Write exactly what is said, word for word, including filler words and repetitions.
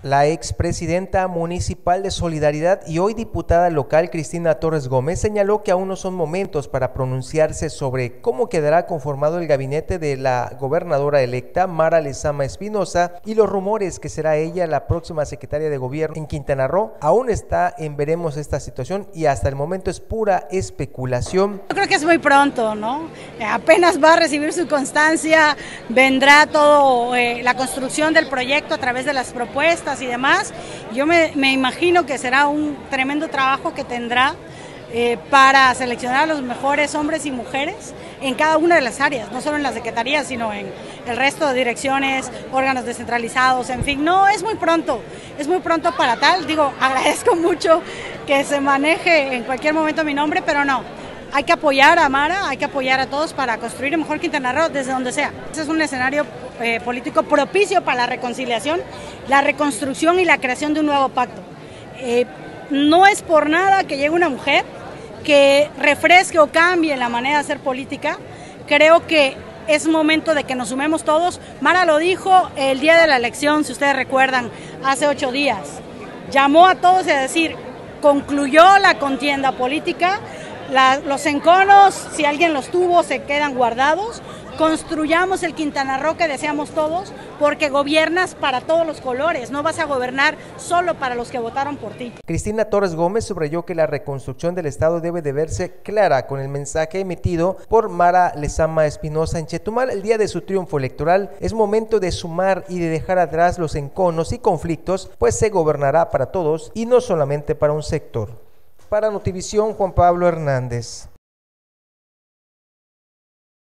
La expresidenta municipal de Solidaridad y hoy diputada local Cristina Torres Gómez señaló que aún no son momentos para pronunciarse sobre cómo quedará conformado el gabinete de la gobernadora electa Mara Lezama Espinosa y los rumores que será ella la próxima secretaria de gobierno en Quintana Roo. Aún está en veremos esta situación y hasta el momento es pura especulación. Yo creo que es muy pronto, ¿no? Apenas va a recibir su constancia, vendrá todo eh, la construcción del proyecto a través de las propuestas y demás. Yo me, me imagino que será un tremendo trabajo que tendrá eh, para seleccionar a los mejores hombres y mujeres en cada una de las áreas, no solo en las secretarías, sino en el resto de direcciones, órganos descentralizados, en fin. No, es muy pronto, es muy pronto para tal. Digo, agradezco mucho que se maneje en cualquier momento mi nombre, pero no. Hay que apoyar a Mara, hay que apoyar a todos para construir el mejor Quintana Roo desde donde sea. Este es un escenario eh, político propicio para la reconciliación, la reconstrucción y la creación de un nuevo pacto. Eh, no es por nada que llegue una mujer que refresque o cambie la manera de hacer política. Creo que es momento de que nos sumemos todos. Mara lo dijo el día de la elección, si ustedes recuerdan, hace ocho días. Llamó a todos a decir, concluyó la contienda política. La, los enconos, si alguien los tuvo, se quedan guardados. Construyamos el Quintana Roo que deseamos todos, porque gobiernas para todos los colores, no vas a gobernar solo para los que votaron por ti. Cristina Torres Gómez subrayó que la reconstrucción del Estado debe de verse clara con el mensaje emitido por Mara Lezama Espinosa en Chetumal el día de su triunfo electoral. Es momento de sumar y de dejar atrás los enconos y conflictos, pues se gobernará para todos y no solamente para un sector. Para Notivisión, Juan Pablo Hernández.